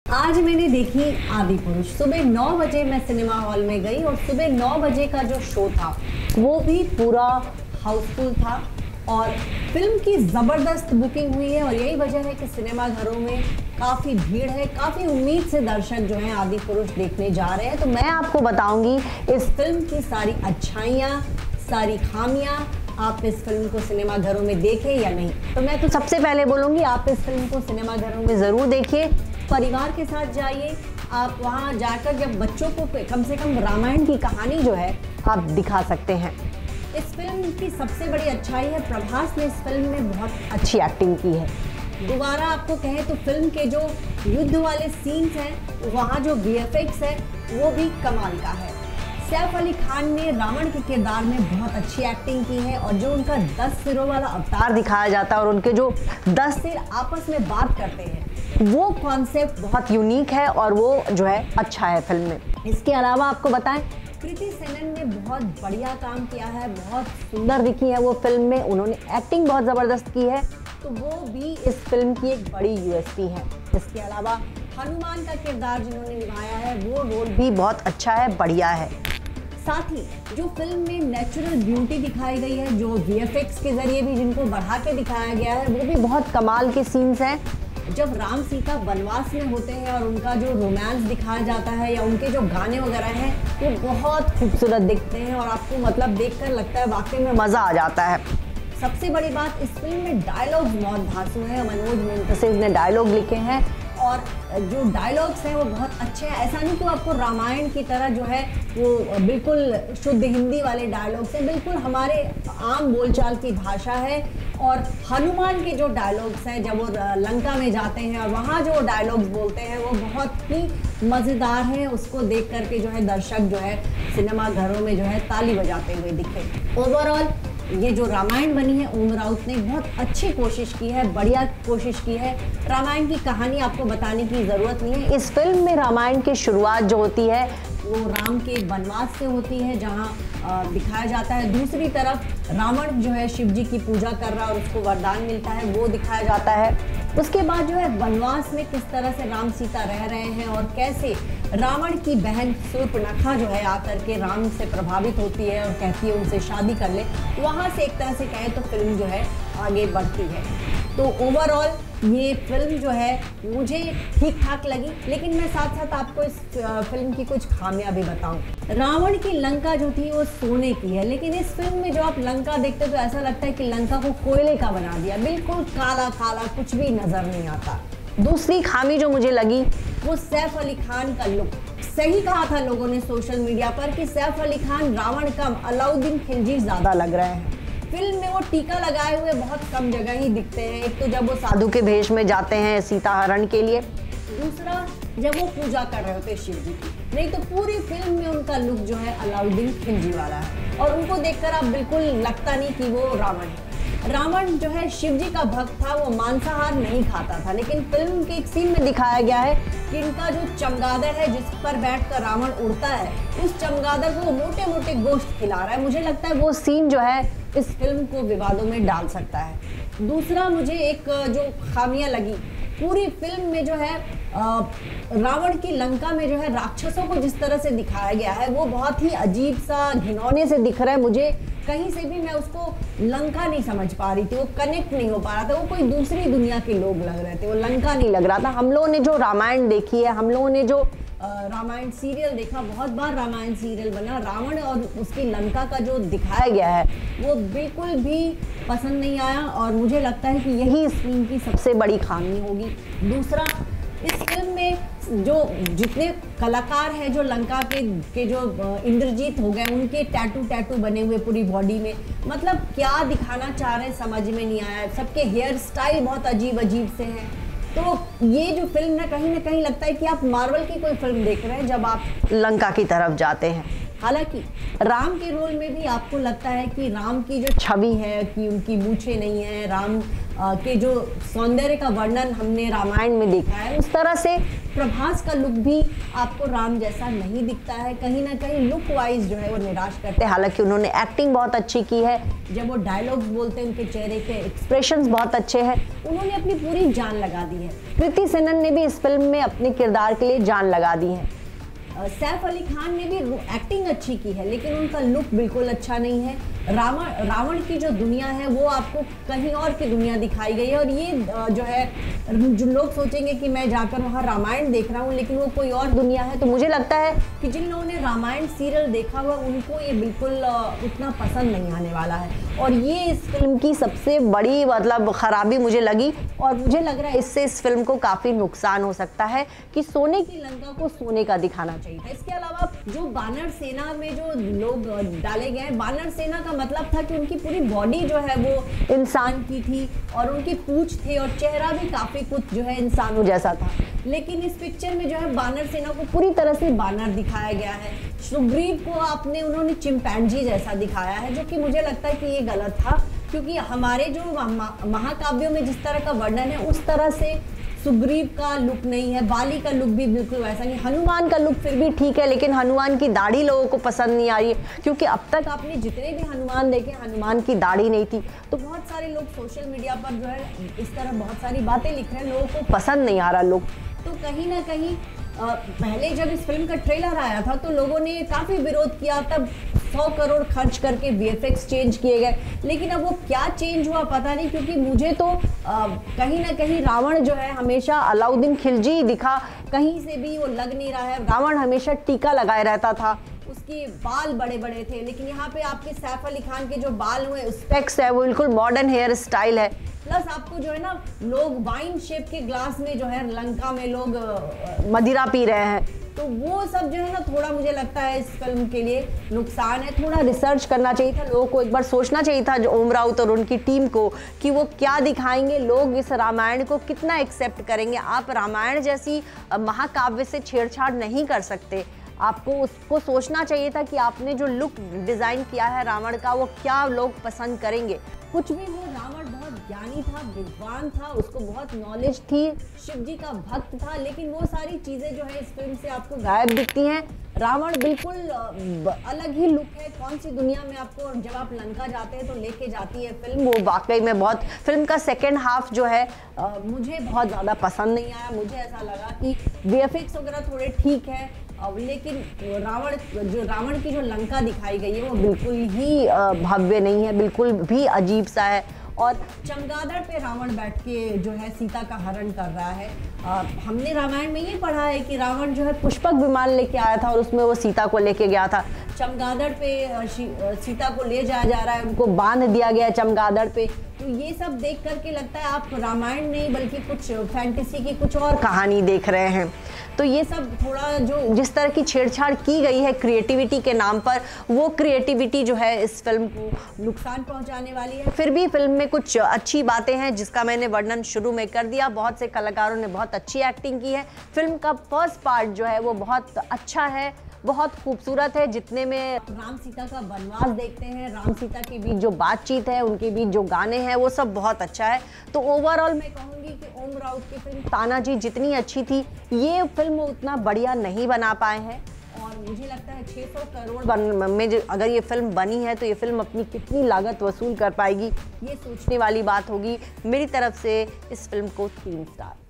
आज मैंने देखी आदि पुरुष। सुबह 9 बजे मैं सिनेमा हॉल में गई और सुबह 9 बजे का जो शो था वो भी पूरा हाउसफुल था और फिल्म की ज़बरदस्त बुकिंग हुई है और यही वजह है कि सिनेमा घरों में काफ़ी भीड़ है। काफ़ी उम्मीद से दर्शक जो हैं आदि पुरुष देखने जा रहे हैं। तो मैं आपको बताऊंगी इस फिल्म की सारी अच्छाइयाँ, सारी खामियाँ। आप इस फिल्म को सिनेमा घरों में देखें या नहीं। तो मैं तो सबसे पहले बोलूँगी आप इस फिल्म को सिनेमा घरों में ज़रूर देखिए, परिवार के साथ जाइए। आप वहाँ जाकर जब बच्चों को कम से कम रामायण की कहानी जो है आप दिखा सकते हैं। इस फिल्म की सबसे बड़ी अच्छाई है प्रभास ने इस फिल्म में बहुत अच्छी एक्टिंग की है। दोबारा आपको कहें तो फिल्म के जो युद्ध वाले सीन्स हैं वहाँ जो VFX है वो भी कमाल का है। सैफ अली खान ने रावण के किरदार में बहुत अच्छी एक्टिंग की है और जो उनका 10 सिरों वाला अवतार दिखाया जाता है और उनके जो 10 सिर आपस में बात करते हैं वो कॉन्सेप्ट बहुत यूनिक है और वो जो है अच्छा है फिल्म में। इसके अलावा आपको बताएं कृति सेनन ने बहुत बढ़िया काम किया है, बहुत सुंदर दिखी है वो फिल्म में। उन्होंने एक्टिंग बहुत ज़बरदस्त की है तो वो भी इस फिल्म की एक बड़ी USP है। इसके अलावा हनुमान का किरदार जिन्होंने निभाया है वो रोल भी बहुत अच्छा है, बढ़िया है। साथ ही जो फिल्म में नेचुरल ब्यूटी दिखाई गई है, जो VFX के जरिए भी जिनको बढ़ा के दिखाया गया है वो भी बहुत कमाल के सीन्स हैं। जब राम सीता वनवास में होते हैं और उनका जो रोमांस दिखाया जाता है या उनके जो गाने वगैरह हैं वो बहुत खूबसूरत दिखते हैं और आपको मतलब देखकर लगता है वाकई में मज़ा आ जाता है। सबसे बड़ी बात इस फिल्म में डायलॉग बहुत धांसू है। मनोज मुंतसिर ने डायलॉग लिखे हैं और जो डायलॉग्स हैं वो बहुत अच्छे हैं। ऐसा नहीं कि आपको रामायण की तरह जो है वो बिल्कुल शुद्ध हिंदी वाले डायलॉग्स हैं, बिल्कुल हमारे आम बोलचाल की भाषा है। और हनुमान के जो डायलॉग्स हैं जब वो लंका में जाते हैं और वहाँ जो डायलॉग्स बोलते हैं वो बहुत ही मज़ेदार हैं। उसको देख करके जो है दर्शक जो है सिनेमा घरों में जो है ताली बजाते हुए दिखे। ओवरऑल ये जो रामायण बनी है ओम राउत ने बहुत अच्छी कोशिश की है, बढ़िया कोशिश की है। रामायण की कहानी आपको बताने की ज़रूरत नहीं है। इस फिल्म में रामायण की शुरुआत जो होती है वो राम के वनवास से होती है जहाँ दिखाया जाता है। दूसरी तरफ रावण जो है शिव जी की पूजा कर रहा है और उसको वरदान मिलता है वो दिखाया जाता है। उसके बाद जो है वनवास में किस तरह से राम सीता रह रहे हैं और कैसे रावण की बहन शूर्पणखा जो है आकर के राम से प्रभावित होती है और कहती है उनसे शादी कर ले। वहाँ से एक तरह से कहें तो फिल्म जो है आगे बढ़ती है। तो ओवरऑल ये फिल्म जो है मुझे ठीक ठाक लगी, लेकिन मैं साथ साथ आपको इस फिल्म की कुछ खामियां भी बताऊं। रावण की लंका जो थी वो सोने की है, लेकिन इस फिल्म में जो आप लंका देखते तो ऐसा लगता है कि लंका को कोयले का बना दिया, बिल्कुल काला काला, कुछ भी नजर नहीं आता। दूसरी खामी जो मुझे लगी वो सैफ अली खान का लुक। सही कहा था लोगों ने सोशल मीडिया पर कि सैफ अली खान रावण कम अलाउद्दीन खिलजी ज़्यादा लग रहे हैं। फिल्म में वो टीका लगाए हुए बहुत कम जगह ही दिखते हैं। एक तो जब वो साधु के भेष में जाते हैं सीता हरण के लिए, दूसरा जब वो पूजा कर रहे होते हैं शिव जी की, नहीं तो पूरी फिल्म में उनका लुक जो है अलाउद्दीन खिलजी वाला है और उनको देखकर आप बिल्कुल लगता नहीं कि वो रावण है। रावण जो है शिव जी का भक्त था, वो मांसाहार नहीं खाता था, लेकिन फिल्म के एक सीन में दिखाया गया है कि इनका जो चमगादड़ है जिस पर बैठकर रावण उड़ता है उस चमगादड़ को मोटे मोटे गोश्त खिला रहा है। मुझे लगता है वो सीन जो है इस फिल्म को विवादों में डाल सकता है। दूसरा मुझे एक जो खामियां लगी पूरी फिल्म में जो है रावण की लंका में जो है राक्षसों को जिस तरह से दिखाया गया है वो बहुत ही अजीब सा घिनौने से दिख रहा है। मुझे कहीं से भी मैं उसको लंका नहीं समझ पा रही थी, वो कनेक्ट नहीं हो पा रहा था, वो कोई दूसरी दुनिया के लोग लग रहे थे, वो लंका नहीं लग रहा था। हम लोगों ने जो रामायण देखी है, हम लोगों ने जो रामायण सीरियल देखा, बहुत बार रामायण सीरियल बना, रावण और उसकी लंका का जो दिखाया गया है वो बिल्कुल भी पसंद नहीं आया और मुझे लगता है कि यही इस फिल्म की सबसे बड़ी खामी होगी। दूसरा, इस फिल्म में जो जितने कलाकार हैं जो लंका के जो इंद्रजीत हो गए उनके टैटू बने हुए पूरी बॉडी में, मतलब क्या दिखाना चाह रहे हैं समझ में नहीं आया। सबके हेयर स्टाइल बहुत अजीब अजीब से हैं। तो ये जो फिल्म है ना कहीं लगता है कि आप मार्वल की कोई फिल्म देख रहे हैं जब आप लंका की तरफ जाते हैं। हालांकि राम के रोल में भी आपको लगता है कि राम की जो छवि है कि उनकी मूछें नहीं है, राम के जो सौंदर्य का वर्णन हमने रामायण में देखा है उस तरह से प्रभास का लुक भी आपको राम जैसा नहीं दिखता है, कहीं ना कहीं लुक वाइज जो है वो निराश करते हैं। हालांकि उन्होंने एक्टिंग बहुत अच्छी की है, जब वो डायलॉग्स बोलते हैं उनके चेहरे के एक्सप्रेशंस बहुत अच्छे हैं, उन्होंने अपनी पूरी जान लगा दी है। कृति सेनन ने भी इस फिल्म में अपने किरदार के लिए जान लगा दी है। सैफ अली खान ने भी एक्टिंग अच्छी की है, लेकिन उनका लुक बिल्कुल अच्छा नहीं है। रावण की जो दुनिया है वो आपको कहीं और की दुनिया दिखाई गई है, और ये जो है जो लोग सोचेंगे कि मैं जाकर वहाँ रामायण देख रहा हूँ, लेकिन वो कोई और दुनिया है। तो मुझे लगता है कि जिन लोगों ने रामायण सीरियल देखा हुआ उनको ये बिल्कुल उतना पसंद नहीं आने वाला है, और ये इस फिल्म की सबसे बड़ी मतलब खराबी मुझे लगी। और मुझे लग रहा है इससे इस फिल्म को काफ़ी नुकसान हो सकता है कि सोने की लंका को सोने का दिखाना चाहिए था। इसके अलावा जो बानर सेना में जो लोग डाले गए हैं, बानर सेना का मतलब था कि उनकी पूरी बॉडी जो है वो इंसान की थी, और उनकी पूंछ थे और चेहरा भी काफ़ी कुछ जो है इंसानों जैसा था। लेकिन इस पिक्चर में जो है बानर सेना को पूरी तरह से बानर दिखाया गया है। सुग्रीव को उन्होंने चिंपैंजी जैसा दिखाया है, जो कि मुझे लगता है कि ये गलत था, क्योंकि हमारे जो महाकाव्यों में जिस तरह का वर्णन है उस तरह से सुग्रीव का लुक नहीं है। बाली का लुक भी बिल्कुल वैसा नहीं। हनुमान का लुक फिर भी ठीक है, लेकिन हनुमान की दाढ़ी लोगों को पसंद नहीं आ रही है, क्योंकि अब तक आपने जितने भी हनुमान देखे हनुमान की दाढ़ी नहीं थी। तो बहुत सारे लोग सोशल मीडिया पर जो है इस तरह बहुत सारी बातें लिख रहे हैं, लोगों को पसंद नहीं आ रहा लुक। तो कहीं ना कहीं पहले जब इस फिल्म का ट्रेलर आया था तो लोगों ने काफ़ी विरोध किया, तब 100 करोड़ खर्च करके VFX चेंज किए गए, लेकिन अब वो क्या चेंज हुआ पता नहीं, क्योंकि मुझे तो कहीं ना कहीं रावण जो है हमेशा अलाउद्दीन खिलजी ही दिखा, कहीं से भी वो लग नहीं रहा है। रावण हमेशा टीका लगाए रहता था, उसके बाल बड़े बड़े थे, लेकिन यहाँ पे आपके सैफ अली खान के जो बाल हुए स्पेक्स है वो बिल्कुल मॉडर्न हेयर स्टाइल है। प्लस आपको जो है ना लोग वाइन शेप के ग्लास में जो है लंका में लोग मदिरा पी रहे हैं, तो वो सब जो है ना थोड़ा मुझे लगता है इस फिल्म के लिए नुकसान है। थोड़ा रिसर्च करना चाहिए था, लोगों को एक बार सोचना चाहिए था जो ओम राउत और उनकी टीम को, कि वो क्या दिखाएंगे, लोग इस रामायण को कितना एक्सेप्ट करेंगे। आप रामायण जैसी महाकाव्य से छेड़छाड़ नहीं कर सकते। आपको उसको सोचना चाहिए था कि आपने जो लुक डिज़ाइन किया है रावण का वो क्या लोग पसंद करेंगे। कुछ भी वो रावण बहुत ज्ञानी था, विद्वान था, उसको बहुत नॉलेज थी, शिव जी का भक्त था, लेकिन वो सारी चीज़ें जो है इस फिल्म से आपको गायब दिखती हैं। रावण बिल्कुल अलग ही लुक है, कौन सी दुनिया में आपको जब आप लंका जाते हैं तो लेके जाती है फिल्म। वो वाकई में बहुत, फिल्म का सेकेंड हाफ जो है मुझे बहुत ज़्यादा पसंद नहीं आया। मुझे ऐसा लगा कि VFX वगैरह थोड़े ठीक है, लेकिन रावण की जो लंका दिखाई गई है वो बिल्कुल ही भव्य नहीं है, बिल्कुल भी अजीब सा है। और चमगादड़ पे रावण बैठ के जो है सीता का हरण कर रहा है। हमने रामायण में ये पढ़ा है कि रावण जो है पुष्पक विमान लेके आया था और उसमें वो सीता को लेके गया था। चमगादड़ पे सीता को ले जाया जा रहा है, उनको बांध दिया गया चमगादड़ पे। तो ये सब देख करके लगता है आप रामायण नहीं बल्कि कुछ फैंटेसी की कुछ और कहानी देख रहे हैं। तो ये सब थोड़ा जो जिस तरह की छेड़छाड़ की गई है क्रिएटिविटी के नाम पर, वो क्रिएटिविटी जो है इस फिल्म को नुकसान पहुंचाने वाली है। फिर भी फिल्म में कुछ अच्छी बातें हैं जिसका मैंने वर्णन शुरू में कर दिया। बहुत से कलाकारों ने बहुत अच्छी एक्टिंग की है। फिल्म का फर्स्ट पार्ट जो है वो बहुत अच्छा है, बहुत खूबसूरत है। जितने में राम सीता का वनवास देखते हैं, राम सीता के बीच जो बातचीत है, उनके बीच जो गाने हैं, वो सब बहुत अच्छा है। तो ओवरऑल मैं कहूँगी कि ओम राउत की फिल्म तानाजी जितनी अच्छी थी, ये फिल्म उतना बढ़िया नहीं बना पाए हैं। और मुझे लगता है 600 करोड़ में अगर ये फिल्म बनी है तो ये फिल्म अपनी कितनी लागत वसूल कर पाएगी, ये सोचने वाली बात होगी। मेरी तरफ से इस फिल्म को 3 स्टार।